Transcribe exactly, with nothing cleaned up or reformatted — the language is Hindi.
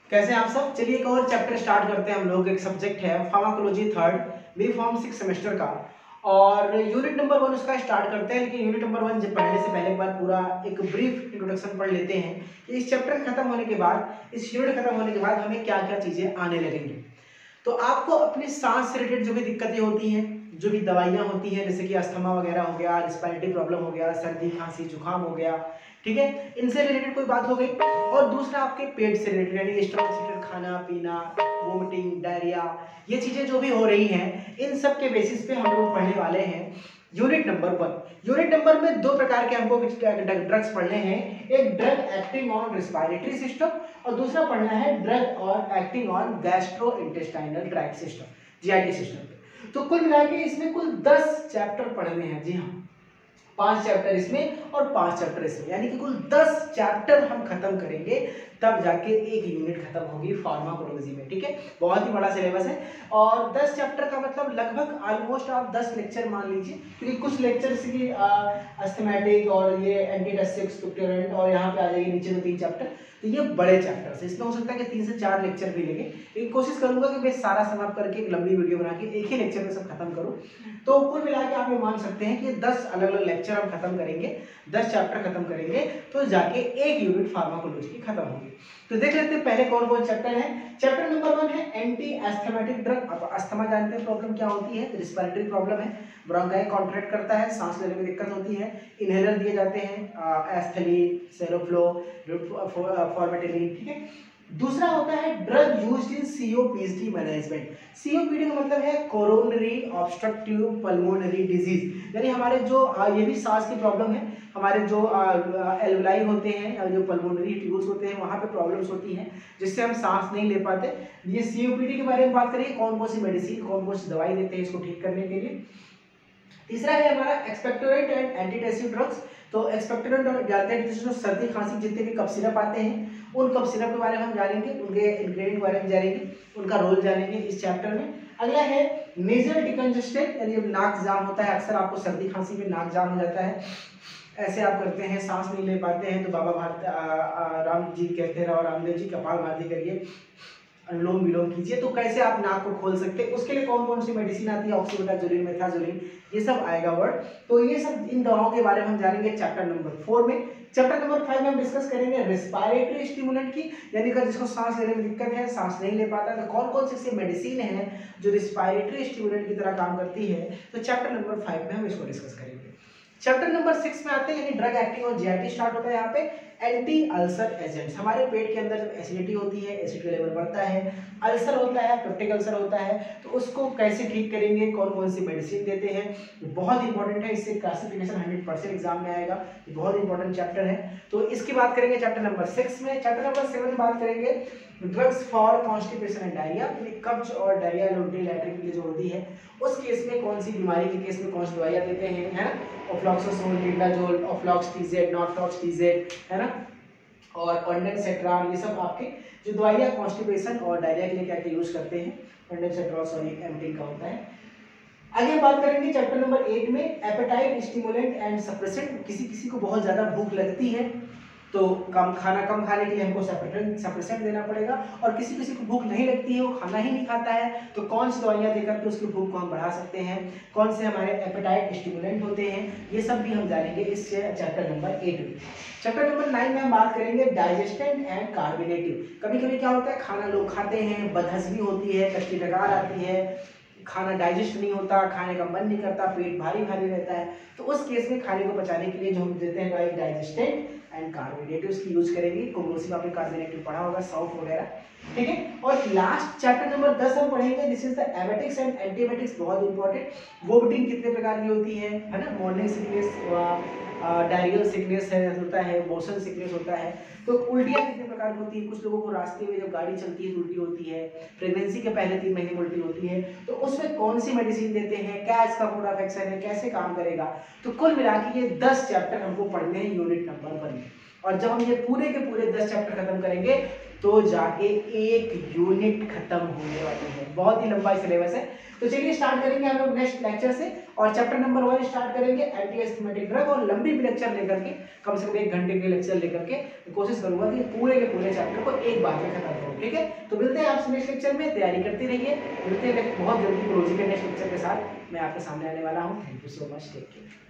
कैसे हैं आप सब। चलिए एक और चैप्टर स्टार्ट करते हैं हम लोग। एक सब्जेक्ट है pharmacology third B pharm six semester का, और यूनिट नंबर वन उसका स्टार्ट करते हैं। लेकिन यूनिट नंबर वन जब पढ़ने से पहले एक बार पूरा एक ब्रीफ इंट्रोडक्शन पढ़ लेते हैं कि इस चैप्टर खत्म होने के बाद, इस यूनिट खत्म होने के बाद हमें क्या क्या चीजें आने लगेंगी। तो आपको अपनी सांस से रिलेटेड जो भी दिक्कतें होती हैं, जो भी दवाइयाँ होती हैं, जैसे कि अस्थमा वगैरह हो गया, रिस्पिरेटरी प्रॉब्लम हो गया, सर्दी खांसी जुकाम हो गया, ठीक है, इनसे रिलेटेड कोई बात हो गई। और दूसरा आपके पेट से रिलेटेड, यानी स्टमक से रिलेटेड खाना पीना, वोमिटिंग, डायरिया, ये चीजें जो भी हो रही हैं, इन सब के बेसिस पे हम लोग पढ़ने वाले हैं unit number one. Unit number में दो प्रकार के हमको ड्रग्स पढ़ने हैं। एक drug acting on respiratory system और दूसरा पढ़ना है ड्रग और acting on gastro intestinal tract system, GIT system. तो कुल मिला के इसमें कुल दस चैप्टर पढ़ने हैं। जी हाँ, पांच चैप्टर इसमें और पांच चैप्टर इसमें, यानी कि कुल दस चैप्टर हम खत्म करेंगे, तब जाके एक यूनिट खत्म होगी फार्माकोलॉजी में। ठीक है, बहुत ही बड़ा सिलेबस है। और दस चैप्टर का मतलब लगभग ऑलमोस्ट आप दस लेक्चर मान लीजिए, क्योंकि कुछ लेक्चर की अस्थमैटिक और ये एंटीटैक्सिक और यहाँ पे आ जाएगी नीचे दो तीन चैप्टर, तो ये बड़े चैप्टर्स है। इसमें हो सकता है कि तीन से चार लेक्चर भी लगे, लेकिन कोशिश करूंगा कि मैं सारा समाप्त करके एक लंबी वीडियो बना के एक ही लेक्चर में सब खत्म करूं। तो कुल मिला के आप ये मान सकते हैं कि दस अलग अलग लेक्चर हम खत्म करेंगे, दस चैप्टर खत्म करेंगे, तो जाके एक यूनिट फार्माकोलॉजी की खत्म होगी। तो देख लेते हैं पहले कौन कौन चैप्टर है। चैप्टर नंबर वन है एंटी एस्थमेटिक ड्रग। अब अस्थमा जानते हैं प्रॉब्लम क्या होती है, रिस्पिरेटरी प्रॉब्लम है, ब्रोंकाई कॉन्ट्रैक्ट करता है, सांस लेने में दिक्कत होती है, इनहेलर दिए जाते हैं एस्थलीन, सेरोफ्लो, फॉर्मेटिलिन। ठीक है, दूसरा होता है drug used in COPD management. COPD का मतलब है कोरोनरी ऑब्स्ट्रक्टिव पल्मोनरी डिजीज, यानी हमारे जो ये भी सांस की प्रॉब्लम है, हमारे जो एल्वलाई होते हैं, जो पल्मोनरी ट्यूब्स होते हैं, वहां पे प्रॉब्लम्स होती हैं जिससे हम सांस नहीं ले पाते। ये सीओपीडी के बारे में बात करेंगे, कौन कौन सी मेडिसिन, कौन कौन सी दवाई देते हैं इसको ठीक करने के लिए। तीसरा है हमारा एक्सपेक्टोरेंट एंड एंटीटेसिव ड्रग्स। तो एक्सपेक्टोरेंट जानते हैं जिसमें सर्दी खांसी जितने भी कफ सिरप आते हैं, उन कफ सिरप के बारे में हम जानेंगे, उनके इंग्रेडिएंट के बारे में जानेंगे, उनका रोल जानेंगे इस चैप्टर में। अगला है नेजल डिकंजेस्टेंट, यानी जब नाक जाम होता है, अक्सर आपको सर्दी खांसी में नाक जाम हो जाता है, ऐसे आप करते हैं, सांस नहीं ले पाते हैं, तो बाबा भारत राम जी कहते हैं, रामदेव जी कपालभाति करिए, अनुलोम विलोम कीजिए, तो कैसे आप नाक को खोल सकते हैं, उसके लिए कौन कौन सी मेडिसिन आती है, ऑक्सीमेटाजोलिन, मेथाजोलिन, ये सब आएगा वर्ड। तो ये सब इन दवाओं के बारे में हम जानेंगे चैप्टर नंबर फोर में। चैप्टर नंबर फाइव में हम डिस्कस करेंगे रेस्पिरेटरी स्टिमुलेंट की, यानी कि जिसको सांस लेने में दिक्कत है, सांस नहीं ले पाता, तो कौन कौन सी ऐसी मेडिसिन है जो रेस्पिरेटरी स्टिमुलेंट की तरह काम करती है, तो चैप्टर नंबर फाइव में हम इसको डिस्कस करेंगे। चैप्टर नंबर सिक्स में आते हैं, यानी ड्रग एक्टिंग और जीआईटी स्टार्ट होता है। यहाँ पे एंटी अल्सर एजेंट्स, हमारे पेट के अंदर जब एसिडिटी होती है, एसिड का लेवल बढ़ता है, अल्सर होता है, पेप्टिक अल्सर होता है, तो उसको कैसे ठीक करेंगे, कौन कौन सी मेडिसिन देते हैं, बहुत इंपॉर्टेंट है। इससे क्लासिफिकेशन हंड्रेड परसेंट एग्जाम में आएगा, बहुत इंपॉर्टेंट चैप्टर है। तो इसकी बात करेंगे चैप्टर नंबर सिक्स में। चैप्टर नंबर सेवन में बात करेंगे drugs for constipation and diarrhoea, कब्ज और डायरिया, उल्टी लैट्रिन की जो होती है, उस केस में कौन सी बीमारी के केस में कौन सी दवाइयाँ देते हैं, है ना, ऑफ्लॉक्सासोल, लिंडाजोल, ऑफ्लॉक्स टीजेड, नॉर्फ्लॉक्स टीजेड, है ना, और ऑन्डेंसेट्रान, ये सब आपके जो दवाइयाँ कॉन्स्टिपेशन और डायरिया के लिए क्या क्या यूज करते हैं, ऑन्डेंसेट्रान सॉरी एमटिन का होता है। आगे बात करेंगे चैप्टर नंबर एट में एपेटाइट स्टिमुलेंट एंड सप्रेसेंट। किसी किसी को बहुत ज्यादा भूख लगती है, तो कम खाना कम खाने के लिए हमको सप्रेसेंट देना पड़ेगा, और किसी किसी को भूख नहीं लगती है, वो खाना ही नहीं खाता है, तो कौन सी दवाइयाँ देकर के उसकी भूख को हम बढ़ा सकते हैं, कौन से हमारे एपेटाइट स्टिमुलेंट होते हैं, ये सब भी हम जानेंगे इस चैप्टर नंबर एट में। चैप्टर नंबर नाइन में हम बात करेंगे डाइजेस्टेंट एंड कार्बोनेटिव। कभी कभी क्या होता है, खाना लोग खाते हैं, बदहजमी होती है, कच्ची डकार आती है, खाना डाइजेस्ट नहीं होता, खाने का मन नहीं करता, पेट भारी भारी रहता है, तो उस केस में खाने को पचाने के लिए जो हम देते हैं दवाई डाइजेस्टेंट एंड कार्बोनेटिव्स की यूज करेंगे। कोमोसिव आपने कार्बोनेटिव पढ़ा होगा, सौंफ वगैरह, ठीक है। और लास्ट चैप्टर नंबर दस हम पढ़ेंगे, this is the emetics and antiemetics, बहुत इंपॉर्टेंट। वोमिटिंग कितने प्रकार की होती है, है ना, मॉर्निंग सिकनेस, डायरियल सिकनेस है होता है, मोशन सिकनेस होता है, तो उल्टियाँ कितने प्रकार की होती है। कुछ लोगों को रास्ते में जब गाड़ी चलती है तो उल्टी होती है, प्रेगनेंसी के पहले तीन महीने में उल्टी होती है, तो उसमें कौन सी मेडिसिन देते हैं, क्या इसका मोड ऑफ एक्शन है, कैसे काम करेगा। तो कुल मिला के ये दस चैप्टर हमको पढ़ने हैं यूनिट नंबर वन में, और जब हम ये पूरे के पूरे दस चैप्टर खत्म करेंगे तो जाके एक यूनिट खत्म होने वाली है। बहुत ही लंबा सिलेबस है। तो चलिए स्टार्ट करेंगे हम लोग नेक्स्ट लेक्चर से, और चैप्टर नंबर वन स्टार्ट करेंगे एंटी एस्थमेटिक ड्रग, और लंबी भी लेक्चर लेकर के, कम से कम एक घंटे के लेक्चर लेकर के कोशिश करूंगा कि पूरे के पूरे चैप्टर को एक बार में खत्म करूँ। हो, ठीक है। तो मिलते हैं आपसे नेक्स्ट लेक्चर में, तैयारी करते रहिए, मिलते हैं बहुत जल्दी कोरोलॉजी के नेक्स्ट लेक्चर के साथ मैं आपके सामने आने वाला हूँ। Thank you so much, take care.